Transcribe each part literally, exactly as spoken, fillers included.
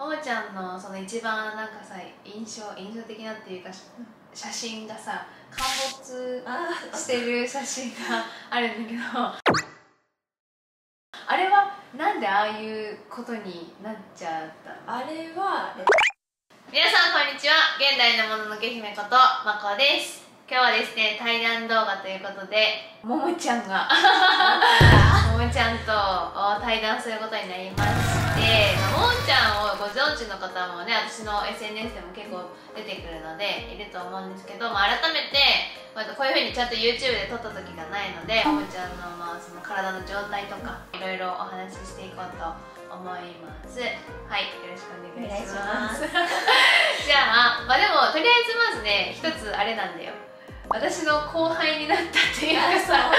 ももちゃんのその一番なんかさ印象印象的なっていうか写真がさ陥没してる写真があるんだけどあれはなんでああいうことになっちゃったの？ あれは皆さんこんにちは。現代のもののけ姫ことまこです。今日はですね対談動画ということでももちゃんがももちゃんと対談することになりまして、ももちゃんをご存知の方もね私の エスエヌエス でも結構出てくるのでいると思うんですけど、まあ、改めてこういうふうにちゃんと YouTube で撮った時がないのでももちゃんの、まあ、その体の状態とかいろいろお話ししていこうと思います。はい、よろしくお願いします。じゃあ、まあでもとりあえずまずね一つあれなんだよ。私の後輩になったっていうかさ、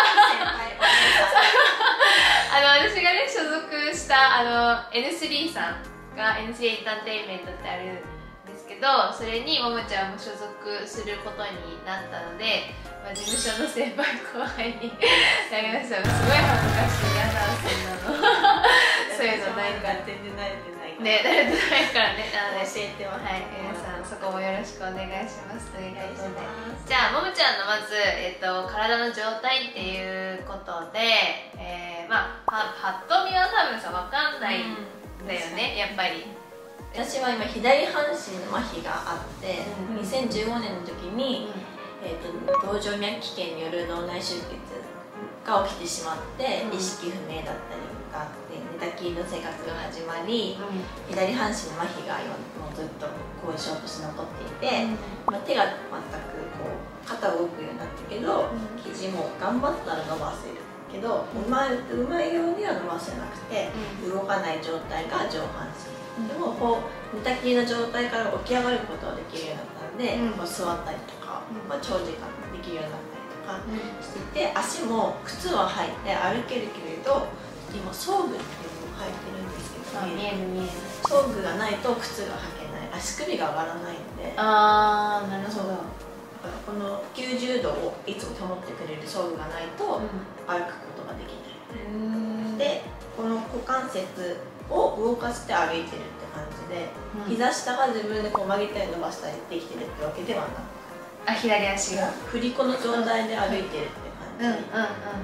あの私がね所属したあの エヌスリー さんが エヌスリー エンターテインメントってあるんですけど、それにももちゃんも所属することになったので、まあ、事務所の先輩後輩になりました。すごい恥ずかしい、やだそんなのそういうのないから全然慣れてないね、慣れてないからね。なので教えては、 はい、皆さんそこもよろしくお願いしますということで、じゃあももちゃんのまず、えっと、体の状態っていうことで、えー、まあぱっと見は多分さ分かんないんだよね、うん、やっぱり。 私は今左半身の麻痺があって、うん、にせんじゅうごねんの時に、うん、えーと動静脈気腱による脳内出血が起きてしまって、うん、意識不明だったりがあって寝たきりの生活が始まり、うん、左半身の麻痺が今もうずっと後遺症として残っていて、うんまあ、手が全くこう肩動くようになったけど、うん、肘も頑張ったら伸ばせるけど、うん、うまい、うまいようには伸ばせなくて、うん、動かない状態が上半身、うん、でもこう寝たきりの状態から起き上がることができるようになったので、うん、こう座ったりとか、うんまあ、長時間できるようになったりしていて、足も靴は履いて歩けるけれど今装具っていうのを履いてるんですけど、 見える見える装具がないと靴が履けない、足首が上がらないので、 ああなるほど。 だからこのきゅうじゅうどをいつも保ってくれる装具がないと歩くことができない、うん、でこの股関節を動かして歩いてるって感じで、うん、膝下が自分でこう曲げたり伸ばしたりできてるってわけではなく、 あ、左足が振り子の状態で歩いてるって感じ。うんうんうん。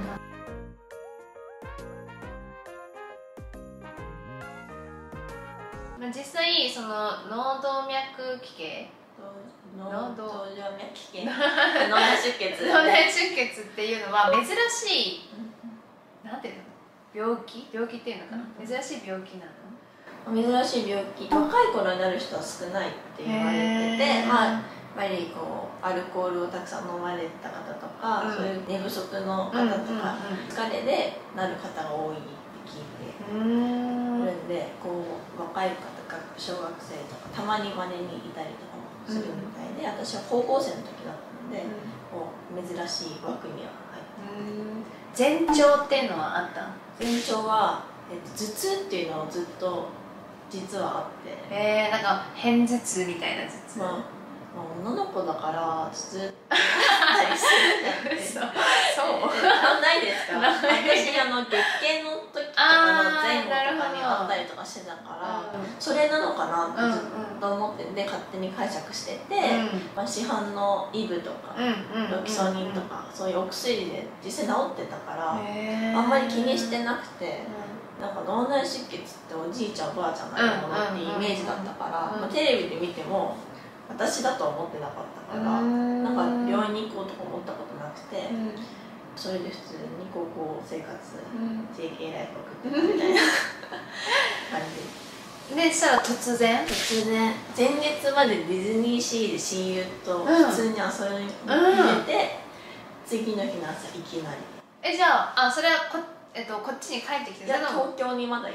まあ実際その脳動脈奇形、 脳動静脈奇形、脳内出血、 脳内出血っていうのは珍しい、なんていうの、病気、病気っていうのかな、珍しい病気なの？ 珍しい病気、若い頃になる人は少ないって言われてて、まあ。やっぱりこうアルコールをたくさん飲まれた方とか、うん、そういう寝不足の方とか、疲れでなる方が多いって聞いてるんで、こう若い方が小学生とかたまにまれにいたりとかもするみたいで、うん、私は高校生の時だったので、うん、こう珍しい枠には入って前兆っていうのはあった？ 前兆は、えっと、頭痛っていうのをずっと実はあって、 えー、なんか片頭痛みたいな頭痛、まあ女の子だから頭痛あったりするんだってそうないですか？私あの月経の時とかの前後とかにあったりとかしてたから、それなのかなってずっと思ってで勝手に解釈してて、まあ、市販のイブとかロキソニンとかそういうお薬で実際治ってたからあんまり気にしてなくて。なんか脳内出血っておじいちゃんおばあちゃんがやるものっていうイメージだったから、まあ、テレビで見ても私だとは思ってなかったからなんか病院に行こうとか思ったことなくて、うん、それで普通に高校生活、うん、ジェーケー ライフ送ってたみたいな感じでしたら突然突然前月までディズニーシーで親友と普通に遊びに行って、うん、次の日の朝いきなりえじゃあ、あそれはこ、えっと、こっちに帰ってきていや東京にまだ行って。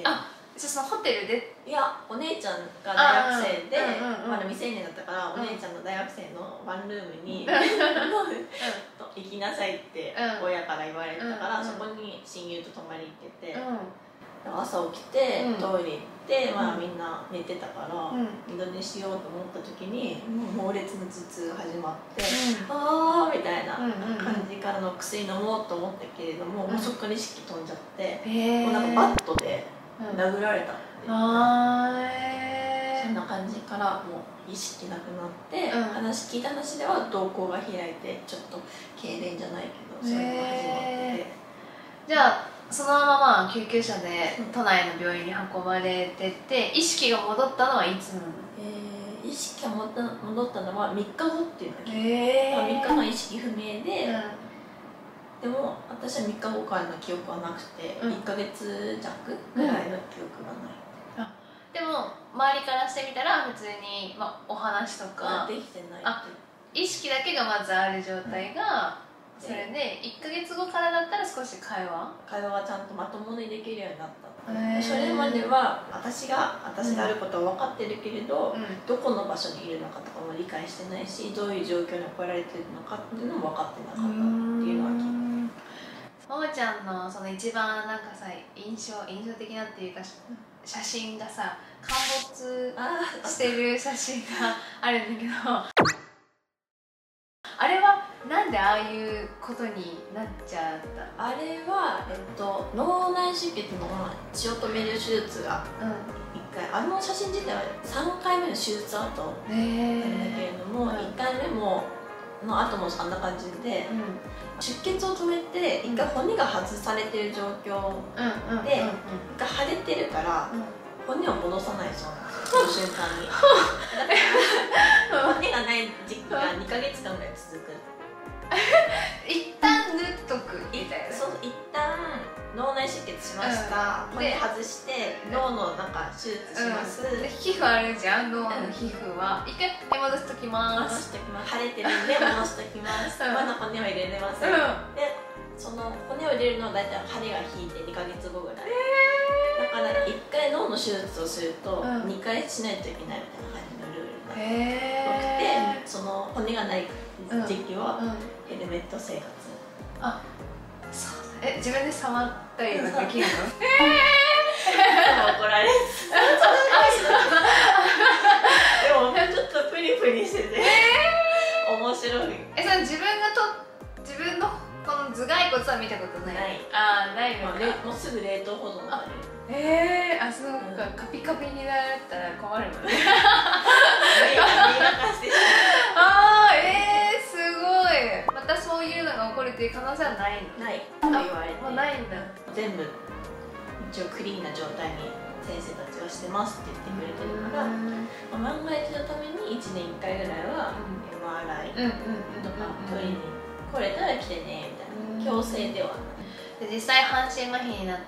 あそのホテルでいやお姉ちゃんが大学生でまだ未成年だったから、うん、お姉ちゃんの大学生のワンルームに、うん、行きなさいって親から言われたから、うん、そこに親友と泊まり行ってて、うん、朝起きて、うん、トイレ行って、まあ、みんな寝てたから、うん、二度寝しようと思った時に、うん、猛烈な頭痛が始まって、うん、あーみたいな感じからの薬飲もうと思ったけれども、うん、もうそこから意識飛んじゃって、もうなんかバットで殴られたって、 あからもう意識なくなって、 うん、 話聞いた話では瞳孔が開いてちょっと痙攣じゃないけどそういうのが始まってて、 じゃあそのまままあ救急車で都内の病院に運ばれてって意識が戻ったのはいつなの？ えー、意識が戻った戻ったのはみっかごっていうだけ、 えー、 みっかの意識不明で、 うん、 でも私はみっかごからの記憶はなくて、うん、いっかげつじゃくぐらいの記憶がない、 うん、あでも周りからしてみたら普通に、まあ、お話とかできてないあ意識だけがまずある状態が、うん、それでいっかげつごからだったら少し会話会話がちゃんとまともにできるようになった。それまでは私が私であることは分かってるけれど、うん、どこの場所にいるのかとかも理解してないし、どういう状況に置かれてるのかっていうのも分かってなかったっていうのは聞いた。 ももちゃんのその一番なんかさ印象印象的なっていうか写真がさ陥没してる写真があるんだけどあれはなんでああいうことになっちゃった？ あれは、えっと、脳内出血の血を止める手術がいっかい、うん、あの写真自体はさんかいめの手術後なんだけれども、うん、いっかいめもの後もあんな感じで、うん、出血を止めていっかい骨が外されてる状況でいっかい腫れてるから、うん、骨を戻さないそうなんですよ、その瞬間にだから骨がない時期がにかげつかんぐらい続く一旦縫っとくみたいな。 そう一旦脳内出血しました、うん、骨外して脳のなんか手術します、うん、 で皮膚あるじゃん、脳の皮膚は、うん、一回戻しときます、 戻しときます、腫れてるんで戻しときます、うん、まだ骨は入れれません、うん、でその骨を入れるのは大体腫れが引いてにかげつごぐらい、えー、だからいっかい脳の手術をするとにかいしないといけないみたいな感じのルールが多くて、その骨がない時期はヘルメット生活、 あ、そうだ、え、自分で触ったりとかできるの？ 怒られるでもちょっとプリプリしてて面白い。 え、それ自分がと自分のこの頭蓋骨は見たことない？ ない。 あー、ないのか。 もうすぐ冷凍保存される。 えー、あ、そうか、カピカピになったら困るのね。あー、えー、すごい。またそういうのが起こるっていう可能性はないの？ ないと言われて、 もうないんだ。 全部一応クリーンな状態に先生たちはしてますって言ってくれてるから、まあ、万が一のためにいちねんいっかいぐらいは エムアールアイ とかトイレに来れたら来てねみたいな、強制ではない。 で実際半身麻痺になって、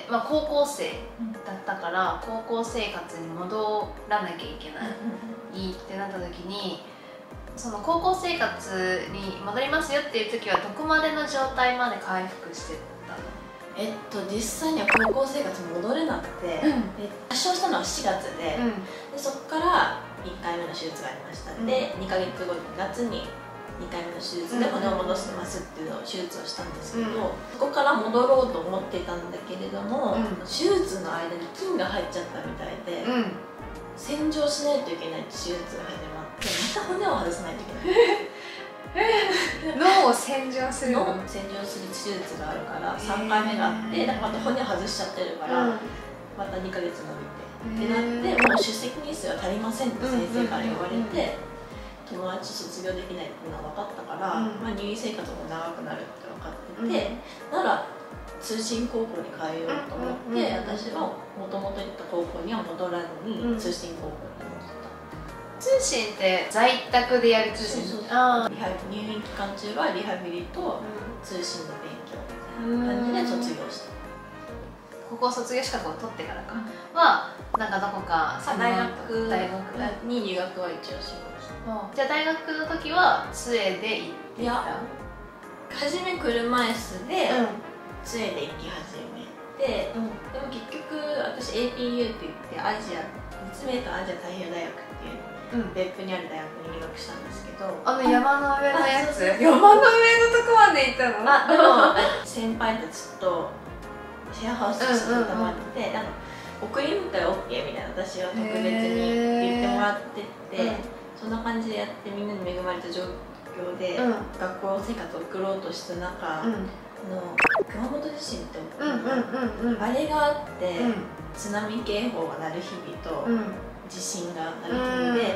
まあ、高校生だったから高校生活に戻らなきゃいけないってなった時に、その高校生活に戻りますよっていう時はどこまでの状態まで回復してたの？ えっと実際には高校生活戻れなくて、うん、発症したのはしがつで、うん、でそこからいっかいめの手術がありました、うん、でにかげつごに夏ににかいめの手術で骨を戻してますっていうのを手術をしたんですけど、うん、そこから戻ろうと思ってたんだけれども、うん、手術の間に菌が入っちゃったみたいで、うん、洗浄しないといけない手術が始まってまた骨を外さないといけない脳を洗浄する脳を洗浄する手術があるからさんかいめがあって、だからまた骨を外しちゃってるから、うん、またにかげつ伸びてってなって、もう出席日数は足りませんって先生から言われて。友達卒業できないっていうのは分かったから、うん、まあ、入院生活も長くなるって分かってて、うん、なら通信高校に変えようと思って、私はもともと行った高校には戻らずに、うん、通信高校に戻った。 通信って在宅でやる通信？ そうそうそう、あ、リハ入院期間中はリハビリと通信の勉強みたいな感じで卒業した。 高校卒業資格を取ってからかはなんかどこか大学大学に入学は一応しました。 じゃあ大学の時は杖で行ってた？いや、 初め車椅子で杖で行き始めて、うん、でも結局私 エーピーユー って言ってアジア立命館アジア太平洋大学っていう、うん、別府にある大学に入学したんですけど、 あの山の上のやつ？山の上のとこまで行ったの？ あ、でも先輩たちとシェアハウスしてたまってて、送り迎え オーケー みたいな、私は特別に言ってもらってて、うん、そんな感じでやってみんなに恵まれた状況で、うん、学校生活を送ろうとした中、うん、の熊本地震ってあれがあって、うん、津波警報が鳴る日々と、うん、地震が鳴る日々で、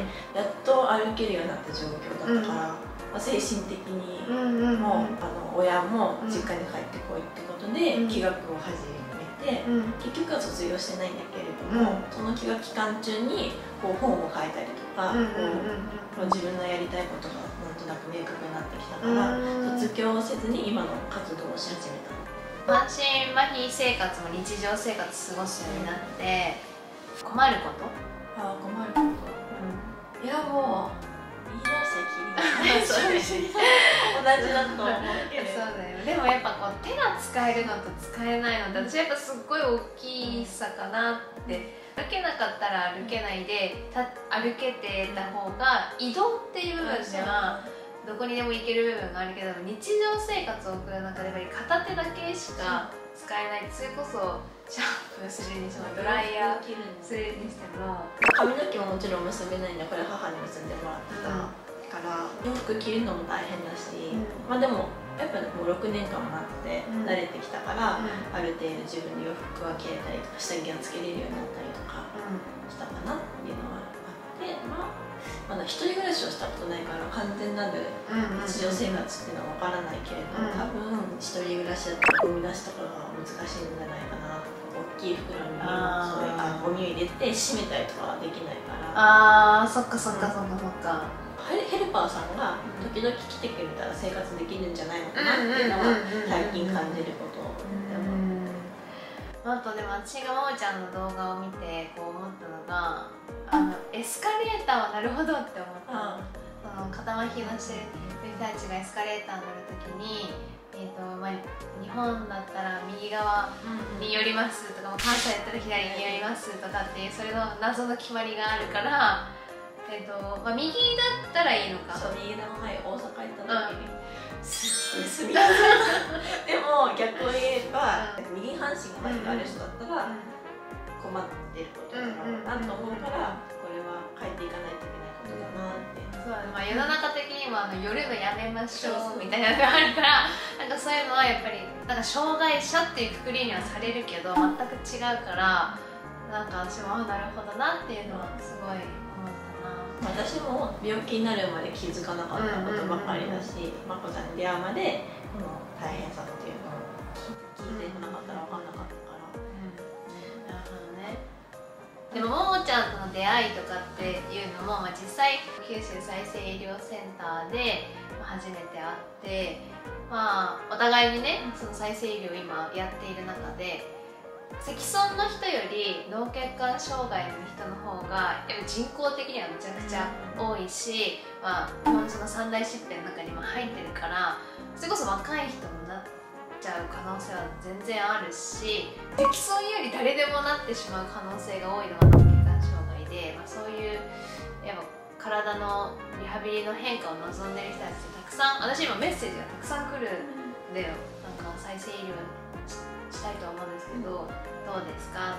やっと歩けるようになった状況だったから、まあ、精神的にも、あの親も実家に帰ってこいってことで気学を始めて、結局は卒業してないんだけれども、その気学期間中にこう本を書いたりとか、こう自分のやりたいことがなんとなく明確になってきたから、卒業せずに今の活動をし始めた。 半身麻痺生活も日常生活過ごすようになって困ること？ ああ、困ること、うん、いやもう言い出したきり同じだと思うけどそうだよ。でもやっぱこう手が使えるのと使えないのって私やっぱすっごい大きさかなって。歩けなかったら歩けないでた歩けてた方が移動っていう部分ではどこにでも行ける部分があるけど、日常生活を送る中でやっぱり片手だけしか使えない。それこそシャンプーするにしてもドライヤーするにしても、 髪の毛ももちろん結べないんで、これ母に結んでもらってたから、洋服着るのも大変だし、うん、まあでもやっぱもうろくねんかんもなって慣れてきたから、うん、ある程度自分で洋服は着れたりとか下着がつけれるようになったりとかしたかなっていうのはあって、まあまだ一人暮らしをしたことないから完全なる日常生活っていうのは分からないけれど、うん、多分一人暮らしだったらゴミ出しとかが難しいんじゃないかなとか、大きい袋にそういうあゴミを入れて閉めたりとかはできないから。 あー、そっかそっかそっかそっか。 ヘルパーさんが時々来てくれたら生活できるんじゃないのかなっていうのは最近感じることでも。 あとでも私がももちゃんの動画を見てこう思ったのが、あのエスカレーターはなるほどって思った。その肩麻痺のしてる人たちがエスカレーター乗るときに、えーとまあ、日本だったら右側に寄りますとか、関西だったら左に寄りますとかっていうそれの謎の決まりがあるから。えっとまあ、右だったらいいのか。 そう、右の前大阪行った時に、うん、すっごいすみやすいでも逆を言えば、うん、右半身が麻痺がある人だったら困ってることだろうなと思うから、これは変えていかないといけないことだなって。 そうだね、まあ、世の中的にもあの寄るのやめましょうみたいなのがあるから、なんかそういうのはやっぱりなんか障害者っていうくくりにはされるけど全く違うから、なんか私もあなるほどなっていうのはすごい思った。 私も病気になるまで気づかなかったことばかりだし、まこさんに出会うまでこの大変さっていうのを聞いてなかったら分かんなかったから。 なるほどね。でもももちゃんとの出会いとかっていうのも、まあ、実際九州再生医療センターで初めて会って、まあ、お互いにねその再生医療を今やっている中で、積損の人より脳血管障害の人の方がやっぱ人口的にはめちゃくちゃ多いし、まあ、日本その三大疾病の中にも入ってるから、それこそ若い人になっちゃう可能性は全然あるし、積損より誰でもなってしまう可能性が多いのが脳血管障害で、まあ、そういうやっぱ体のリハビリの変化を望んでる人たちたくさん、私今メッセージがたくさん来るんだよ。なんか再生医療したいと思うんですけど、どうですかって。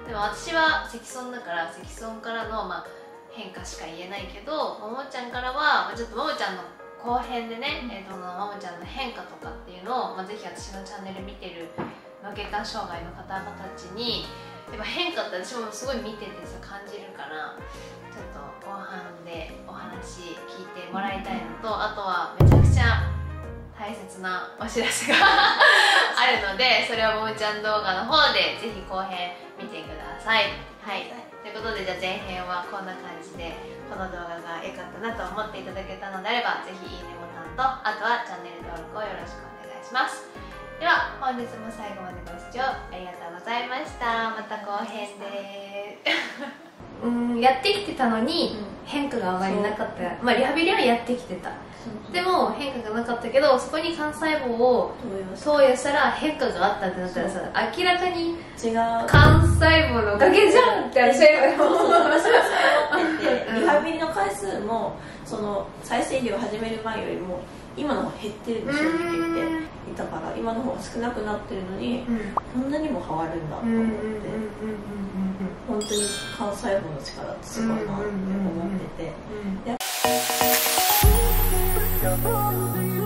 でも私は積損だから積損からの、まあ、変化しか言えないけど、ももちゃんからは、まあ、ちょっとももちゃんの後編でね、えー、とももちゃんの変化とかっていうのを、まあ、ぜひ私のチャンネル見てる脳血管障害の方々たちにやっぱ変化って私もすごい見ててさ感じるから、ちょっと後半でお話聞いてもらいたいのと、あとはめちゃくちゃ大切なお知らせがあるので、それはももちゃん動画の方でぜひ後編見てください。はい、ということで、じゃあ前編はこんな感じで、この動画が良かったなと思っていただけたのであれば、ぜひいいねボタンと、あとはチャンネル登録をよろしくお願いします。では本日も最後までご視聴ありがとうございました。また後編でうーんやってきてたのに変化があまりなかった、まあリハビリはやってきてた、でも変化がなかったけど、そこに幹細胞を投与したら変化があったってなったらさ、明らかに違う幹細胞のおかげじゃんって私は思ってて、リハビリの回数もその再生医療を始める前よりも今の方が減ってるんですよって言っていたから、今の方が少なくなってるのに、こんなにも変わるんだと思って、本当に幹細胞の力ってすごいなって思ってて。